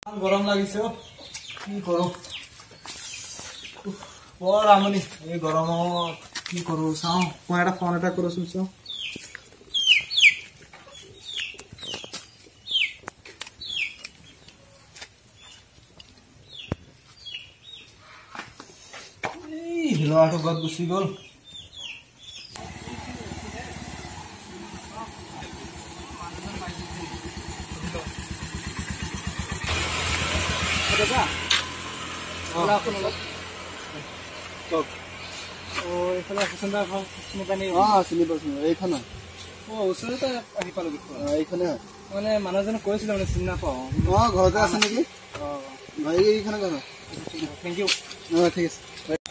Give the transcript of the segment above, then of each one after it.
গৰম লাগিছে কি কৰো বৰ আমনি এই গৰমত কি কৰো চাও মই এটা ফোন এটা কৰোচোন চাও এই হিলাটো গত গুছি গল দাদা ওলা কোন টক ও এখানে সুন্দর কোম্পানি চিনি পাইছো এইখানে ওচৰতে আহি পালো এইখানে মানে মানুহজনে কৈছিল মানে চিনি নাপাও ঘৰতে আছে নেকি ভাই এইখানে ঘৰ থেংক ইউ ঠিক আছে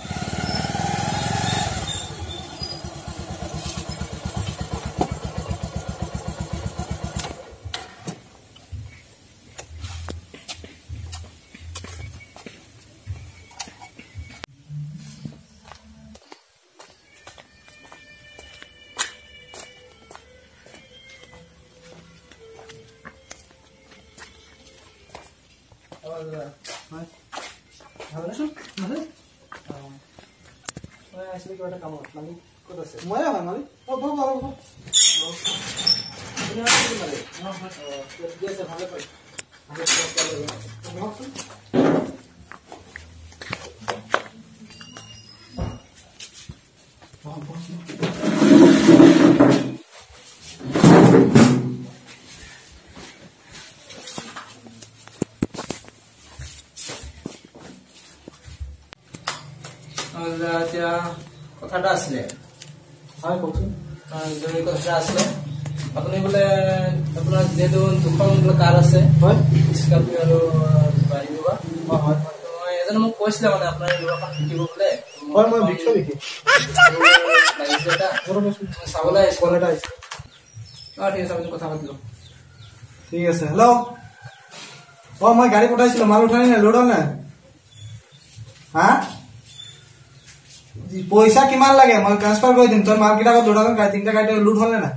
কথাটা আছিলে হয় কওকচোন জৰুৰী কথাটা আছিলে আপুনি বোলে আপোনাৰ যেহেতু দুখন বোলে কাৰ আছে হয় স্কৰ্পিঅ আৰু বাইকবা হয় মই এজনে মোক কৈছিলে মানে আপোনাৰ ব্যৱসায় শিকিব বোলে হয় মই বিক্ষ নেকি লাগিছে এটা চাবলৈ স্কুল এটা আছে ঠিক আছে আপুনি কথা পাতিলো ঠিক আছে হেল্ল' মই গাড়ী পঠাইছিলো মাল উঠাই নাই লোড নাই হা পইচা কিমান লাগে মই ট্ৰান্সফাৰ কৰি দিম তোৰ মাৰ্কেট আগত দুটাজন গাড়ী তিনটা গাড়ী লুট হল না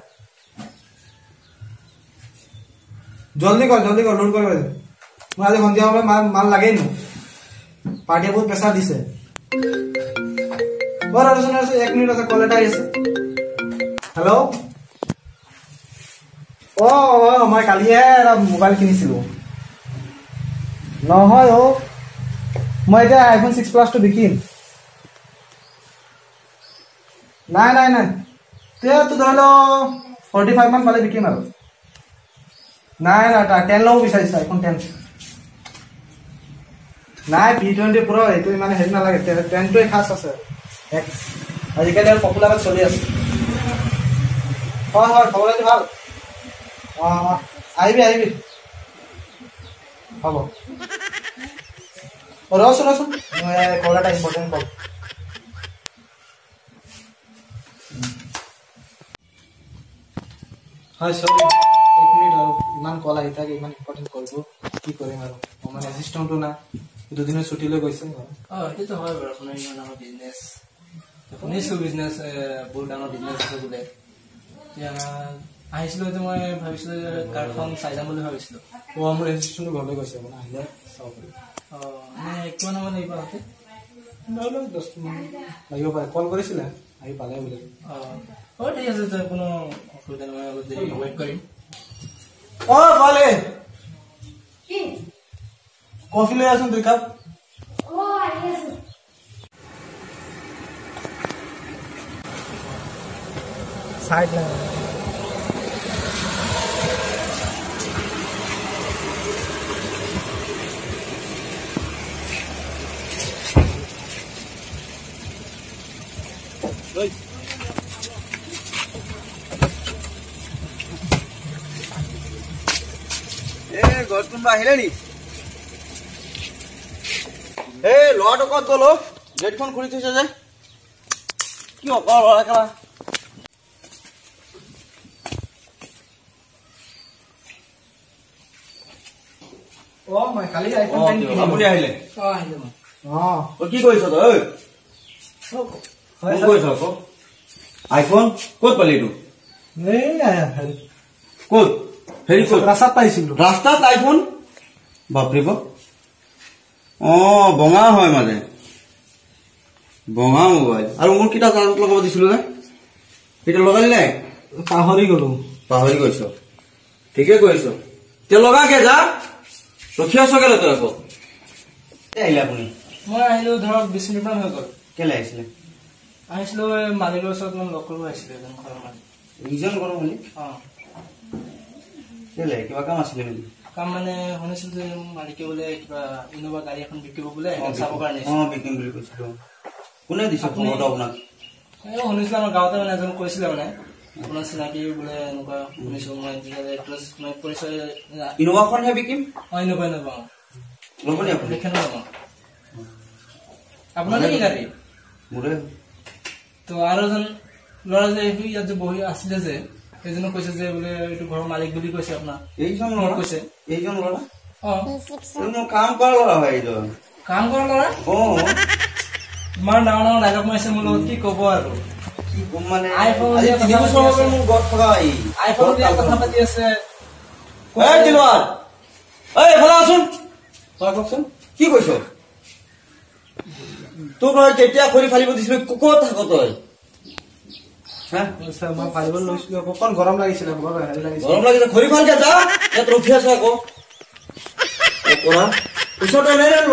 জলদি কৰ লুট কৰিব দে মই আজি সন্ধিয়া সময় মাল লাগেই নো পাৰ্টিয়ে বহুত প্ৰেছাৰ দিছে বৰ আলোচনা আছে 1 মিনিট আছে কল এটা আহিছে হেল্ল' মই কালিহে এটা মোবাইল কিনিছিলো নহয় মই এতিয়া আইফোন 6 প্লাছটো বিকিম নাই তো ধৰি ল 45 মান পালে বিকিম আৰু নাই 10 লও বিচাৰিছা এখন 10 নাই P20 Pro এইটো মানে হেৰি নালাগে 10 টোৱে খাস আছে আজিকালি আৰু পপুলাৰত চলি আছে হয় খবৰটো ভাল আহিবি হ'ব ৰচোন মই কল এটা ইম্পৰ্টেণ্ট কল হয় সরি 1 মিনিট আর ইমান কল আহি থাকে ইমান ইম্পর্টেন্ট করব কি কৰিম আৰু মানে অ্যাসিস্ট্যান্টও না দুদিনৰ ছুটি লৈ গৈছে এটো তো হয় বাৰু আপোনাৰ ইমান আমাৰ বিজনেস শুনিছো বিজনেস বহুত ডাঙৰ বিজনেস আছে বোলে এতিয়া আহিছিলো তো মই ভাবিছিলো কাৰখন চাই যাম বুলি ভাবিছিলো মোৰ এসিস্ট্যান্ট ঘৰলৈ গৈছে মানে আহিলে চাও মানে কিমান মানে এই পাতে নলো 10 মিনিট লাগিব পাৰে কল কৰিছিলে আহি পালে বোলে ঠিক আছে তো কোনো অসুবিধা নহয় অলপ দেৰি ওয়েট কৰিম ভালে কি কফি লৈ আসুন 2 কাপ আহি আছে সাইড না ঘৰত কোনোবা আহিলে নি ল'ৰাটো ক'ত গ'ল গেটখন খুলি থৈছে যে কি ল'ৰা মই কালি আইফোন 10 কিনিলো আপুনি আহিলে আহিলে মই কি কৰিছ তই কি কৰিছ আইফোন ক'ত পালি এইটো ক'ত হেৰি ক'ত ৰাস্তাত পাইছিলো ৰাস্তাত আইফোন বাপৰে বাপ বঙা হয় মানে বঙা মোবাইল আৰু মোৰ কিটা চাৰ্জত লগাব দিছিলো নে এটা লগালি নাই পাহৰি গলো পাহৰি গৈছ ঠিকে কৈছ তে লগাকে যা ৰখি আছ কেলে তই আকৌ আহিলে আপুনি মই আহিলো ধৰক 20 মিনিট মান হৈ গল কেলে আহিছিলো মালিকৰ ওচৰত মই লগ কৰিব আহিছিলো এজন ঘৰৰ মানুহ ৰিজন কৰো বুলি কেলে কিবা কাম আছিলে নেকি কাম মানে শুনিছিল যে মালিকে বোলে কিবা ইনোভা গাড়ী এখন বিকিব বোলে চাবৰ কাৰণে বিকিম বুলি কৈছিলো কোনে দিছে খবৰটো আপোনাক শুনিছিলো আমাৰ গাঁৱতে মানে এজন কৈছিলে মানে আপোনাৰ চিনাকি বোলে এনেকুৱা শুনিছো মই পৰিচয় ইনোভাখনহে বিকিম ইনোভা ল'ব নি আপুনি আপোনাৰ কি গাড়ী মোৰে তো আৰু এজন ল'ৰা যে ইয়াত যে বহি আছিলে যে সেইজনে কৈছে যে বোলে এইটো ঘৰৰ মালিক বুলি কৈছে আপোনাৰ এইজন ল'ৰা কৈছে এইজন ল'ৰা মোৰ কাম কৰা ল'ৰা হয় এইজন কাম কৰা ল'ৰা ইমান ডাঙৰ ডাঙৰ ডাইলগ মাৰিছে মোৰ লগত কি ক'ব আৰু কি ক'ম মানে আইফোন মোৰ গত থকা আইফোন দিয়া কথা পাতি আছে দিলৱাৰ এফালে আছোন তই কওকচোন কি কৈছ তোক মই কেতিয়া খৰি ফালিব দিছিলো ক'ত থাক তই মই ফালিব লৈছিলো অকণ গৰম লাগিছিলে গৰম লাগিছে খৰি ফালকে যা ইয়াত ৰখি আছো আকৌ ওচৰতে নাই ন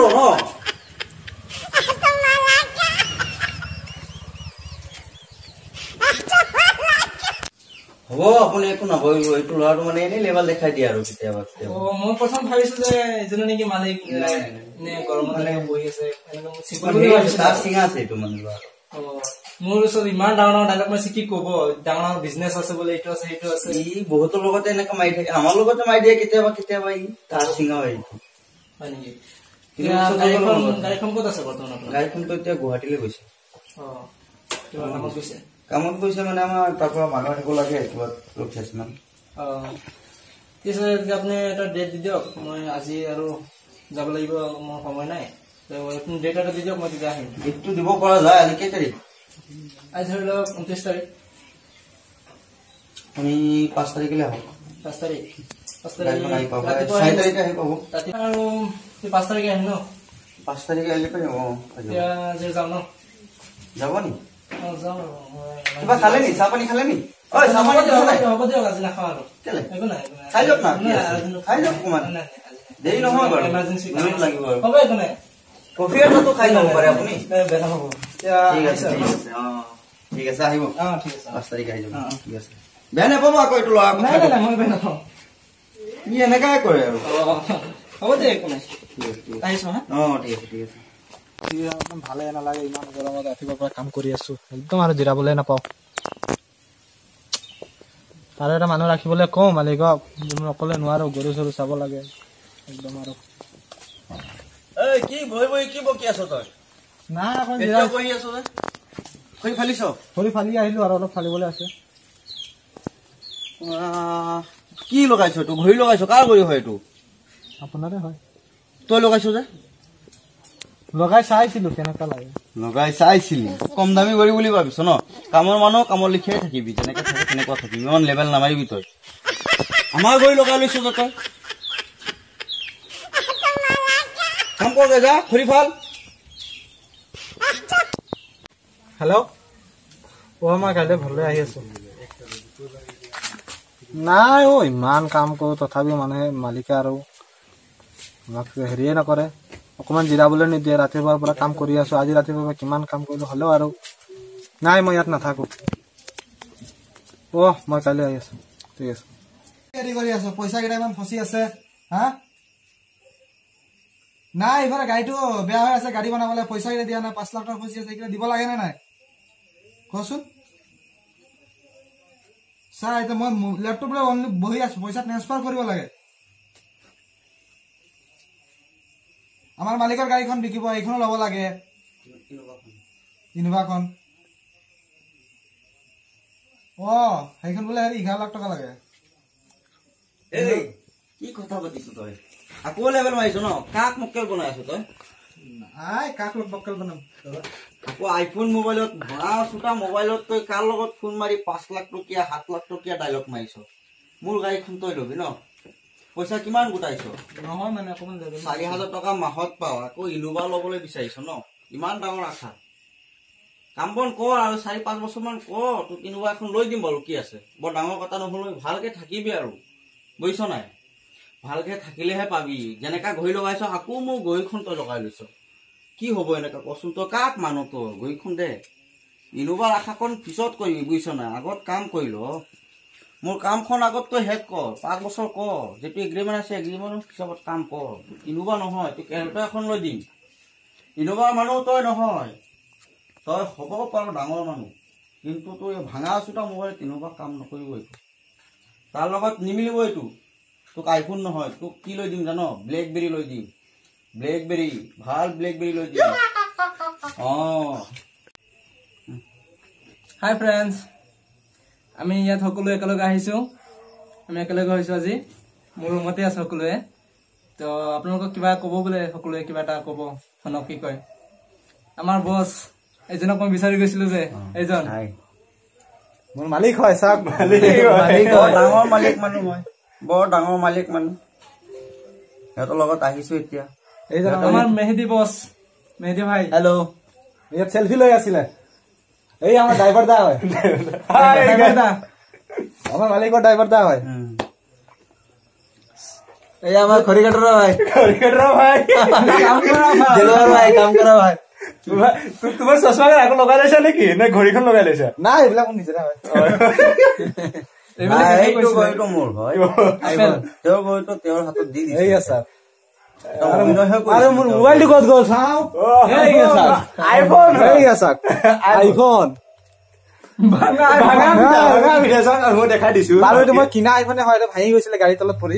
হ'ব আপুনি একো নকৰিব এইটো ল'ৰাটো মানে এনেই লেভেল দেখাই দিয়ে আৰু কেতিয়াবা মই প্ৰথম ভাবিছো যে এজনে নেকি মালিক গৰমত বহি আছে তাৰ চিঙা আছে এইটো মানে ল'ৰা মোৰ ওচৰত ইমান ডাঙৰ ডাঙৰ ডাইলগ মাৰিছে কি ক'ব ডাঙৰ ডাঙৰ বিজনেছ আছে বোলে এইটো আছে সেইটো আছে ই বহুতৰ লগতে এনেকে মাৰি থাকে আমাৰ লগতে মাৰি দিয়ে কেতিয়াবা কেতিয়াবা ই তাৰ চিঙা হয় নেকি গাড়ীখন ক'ত আছে বৰ্তমান গাড়ীখনতো এতিয়া গুৱাহাটীলৈ গৈছে কামত গৈছে মানে আমাৰ তাৰ পৰা মানুহ আহিব লাগে কিবা ৰখি আছে মানে আপুনি এটা ডেট দি দিয়ক মই আজি আৰু যাব লাগিব মোৰ সময় নাই ডেট এটা দি দিয়ক মই তেতিয়া আহিম ডেটটো দিব পৰা যায় আজি কেই তাৰিখ আজি ধৰি লওক 29 তাৰিখ আমি 5 তাৰিখলৈ আহক 5 তাৰিখ 4 তাৰিখে আহি পাব আৰু 5 তাৰিখে আহিম ন 5 তাৰিখে আহিলে পাৰিব যাম ন যাব নি কিবা খালে নি চাহ পানী খালে নি হ'ব দিয়ক আজি নাখাওঁ আৰু একো নাই খাই লওক না খাই লওক অকণমান দেৰি নহয় বাৰু লাগিব আৰু হ'ব একো নাই কফি এটাতো খাই ল'ব পাৰে আপুনি বেয়া হ'ব ঠিক আছে আহিব ঠিক আছে 5 তাৰিখে আহি যাব ঠিক আছে বেয়া নাপাব আকৌ এইটো ল'ৰা মই বেয়া নাপাওঁ ই এনেকাই কৰে আৰু হ'ব দে একো নাই আহিছো হা ঠিক আছে ঠিক আছে ভালে নালাগে ইমান গৰমত ৰাতিপুৱাৰ পৰা কাম কৰি আছো একদম আৰু জিৰাবলৈ নাপাওঁ আৰু এটা মানুহ ৰাখিবলৈ কওঁ মালিকক অকলে নোৱাৰো গৰু চৰু চাব লাগে একদম আৰু কি বহি বহি কি বকি আছ তই নাই খৰি ফালিছ খৰি ফালি আহিলো আৰু অলপ ফালিবলৈ আছে কি লগাইছ এইটো ঘড়ী লগাইছ কাৰ ঘড়ী হয় এইটো আপোনাৰে হয় তই লগাইছ যে লগাই চাইছিলো কেনেকুৱা লাগে লগাই চাইছিলি কম দামী ঘড়ী বুলি ভাবিছ ন কামৰ মানুহ কামৰ লিখিয়াই থাকিবি যেনেকে থাকে তেনেকুৱা থাকিবি ইমান লেভেল নামাৰিবি তই আমাৰ ঘড়ী লগাই লৈছ যে তই কাম কৰ যা খৰি ফাল হেল্ল' মই কাইলৈ ঘৰলৈ আহি আছো নাই ইমান কাম কৰো তথাপিও মানুহে মালিকে আৰু আমাক হেৰিয়ে নকৰে অকমান জিৰাবলৈ নিদিয়ে ৰাতিপুৱাৰ পৰা কাম কৰি আছো আজি ৰাতিপুৱাৰ পৰা কিমান কাম কৰিলো হ'লেও আৰু নাই মই ইয়াত নাথাকো মই কাইলৈ আহি আছো ঠিক আছে হেৰি কৰি আছো পইচা কেইটা ইমান ফচি আছে হা নাই এইফালে গাড়ীটো বেয়া হৈ আছে গাড়ী বনাবলৈ পইচা কেইটা দিয়া নাই 5 লাখ টকা ফচি আছে এইকেইটা দিব লাগে নে নাই কচোন ছাৰ এতিয়া মই লেপটপ লৈ অনলি বহি আছো পইচা ট্ৰান্সফাৰ কৰিব লাগে আমাৰ মালিকৰ গাড়ীখন বিকিব এইখনো ল'ব লাগে ইনোভাখন সেইখন বোলে 11 লাখ টকা লাগে কি কথা পাতিছ তই আকৌ লেভেল মাৰিছ ন কাক মক্কেল বনাই আছ তই কাক মক্কেল বনাম আকৌ আইফোন মোবাইলত ভৰা চোতা মোবাইলত তই কাৰ লগত ফোন মাৰি 5 লাখ টকীয়া 7 লাখ টকীয়া ডাইলগ মাৰিছ মোৰ গাড়ীখন তই লবি ন পইচা কিমান গোটাইছ নহয় মানে অকমান 4,000 টকা মাহত পাও আকৌ ইনোভা ল'বলৈ বিচাৰিছ ন ইমান ডাঙৰ আশা কাম বন কৰ আৰু 4-5 বছৰমান কৰ তোক ইনোভা এখন লৈ দিম বাৰু কি আছে বৰ ডাঙৰ কথা নহ'লে ভালকে থাকিবি আৰু বুজিছ নাই ভালকে থাকিলেহে পাবি যেনেকা ঘড়ী লগাইছ আকৌ মোৰ ঘড়ীখন তই লগাই লৈছ কি হ'ব এনেকা কচোন তই কাক মানুহ তই ঘড়ীখন দে ইনোভাৰ আশাকণ পিছত কৰিবি বুজিছ নাই আগত কাম কৰি ল মোৰ কামখন আগত তই শেষ কৰ 5 বছৰ কৰ যেটো এগ্ৰিমেণ্ট আছে এগ্ৰিমেণ্টৰ হিচাপত কাম কৰ ইনোভা নহয় তোক এল্টো এখন লৈ দিম ইনোভাৰ মানুহ তই নহয় তই হ'ব পাৰ ডাঙৰ মানুহ কিন্তু তই ভাঙা চুটা মোবাইল ইনোভা কাম নকৰিব এইটো তাৰ লগত নিমিলিব এইটো তোক আইফোন নহয় তোক কি লৈ দিম জানো ব্লেকবেৰী লৈ দিম ব্লেকবেৰী ভাল ব্লেকবেৰী লৈ দিম হাই ফ্ৰেণ্ডছ আমি ইয়াত সকলোৱে একেলগে আহিছো আমি একেলগে হৈছো আজি মোৰ ৰুমতে আছো সকলোৱে তো আপোনালোকক কিবা ক'ব বোলে সকলোৱে কিবা এটা ক'ব শুনক কি কয় আমাৰ বছ এজনক মই বিচাৰি গৈছিলো যে এজন মোৰ মালিক হয় চাক মালিক ডাঙৰ মালিক মানুহ মই বৰ ডাঙৰ মালিক মানুহ সিহঁতৰ লগত আহিছো এতিয়া এইজন আমাৰ মেহেদি বছ মেহেদি ভাই হেল্ল' ইয়াত সেলফি লৈ আছিলে এই আমাৰ ড্ৰাইভাৰ দা হয় আমাৰ মালিকৰ ড্ৰাইভাৰ দা হয় এই আমাৰ খৰিকাটৰ ভাই কাম কৰা ভাই তোমাৰ চশমা আকৌ লগাই লৈছা নেকি নে ঘড়ীখন লগাই লৈছা নাই এইবিলাক মোৰ নিজে হয় এইটো মোৰ হয় তেওঁৰ ঘড়ীটো তেওঁৰ হাতত দি দিছে এই আছে আৰু মোৰ মোবাইলটো ক'ত গ'ল চাওঁ আইফোন আইফোন মই দেখাই দিছো আৰু এইটো মই কিনা আইফোনে হয় ভাঙি গৈছিলে গাড়ীৰ তলত পৰি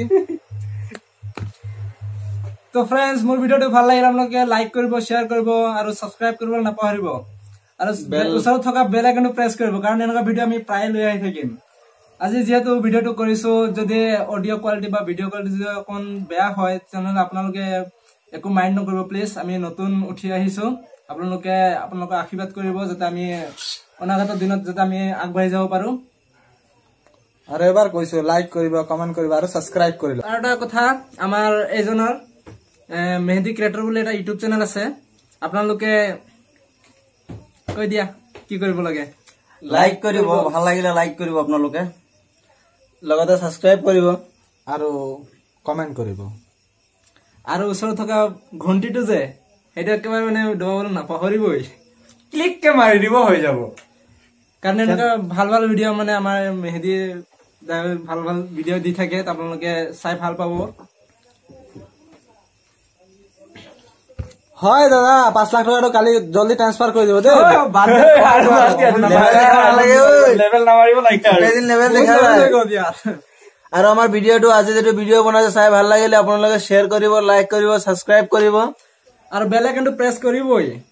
তো ফ্ৰেণ্ডছ মোৰ ভিডিঅ'টো ভাল লাগিলে আপোনালোকে লাইক কৰিব শ্বেয়াৰ কৰিব আৰু ছাবস্ক্ৰাইব কৰিব নাপাহৰিব আৰু ওচৰত থকা বেল আইকনটো প্ৰেছ কৰিব কাৰণ এনেকুৱা ভিডিঅ' আমি প্ৰায় লৈ আহি থাকিম আজি যেহেতু ভিডিঅ'টো কৰিছো যদি অডিঅ' কোৱালিটি বা ভিডিঅ' কোৱালিটি যদি অকণ বেয়া হয় তেনেহ'লে আপোনালোকে একো মাইণ্ড নকৰিব প্লিজ আমি নতুন উঠি আহিছো আপোনালোকে আপোনালোকৰ আশীৰ্বাদ কৰিব যাতে আমি অনাগত দিনত যাতে আমি আগবাঢ়ি যাব পাৰো আৰু এবাৰ কৈছো লাইক কৰিব কমেণ্ট কৰিব আৰু ছাবস্ক্ৰাইব কৰিব আৰু এটা কথা আমাৰ এইজনৰ মেহেদি ক্ৰিয়েটৰ বুলি এটা ইউটিউব চেনেল আছে আপোনালোকে কৈ দিয়া কি কৰিব লাগে লাইক কৰিব ভাল লাগিলে লাইক কৰিব আপোনালোকে লগতে ছাবস্ক্ৰাইব কৰিব আৰু কমেণ্ট কৰিব আৰু ওচৰত থকা ঘণ্টিটো যে সেইটো একেবাৰে মানে দবাবলৈ নাপাহৰিবই ক্লিককে মাৰি দিব হৈ যাব কাৰণ এনেকুৱা ভাল ভাল ভিডিঅ' মানে আমাৰ মেহেদি ভাল ভাল ভিডিঅ' দি থাকে আপোনালোকে চাই ভাল পাব হয় দাদা 5 লাখ টকাটো কালি জলদি ট্ৰান্সফাৰ কৰি দিব দেই আৰু আমাৰ ভিডিঅ'টো আজি যেটো ভিডিঅ' বনাইছে চাই ভাল লাগিলে আপোনালোকে শ্বেয়াৰ কৰিব লাইক কৰিব ছাবস্ক্ৰাইব কৰিব আৰু বেল আইকনটো প্ৰেছ কৰিবই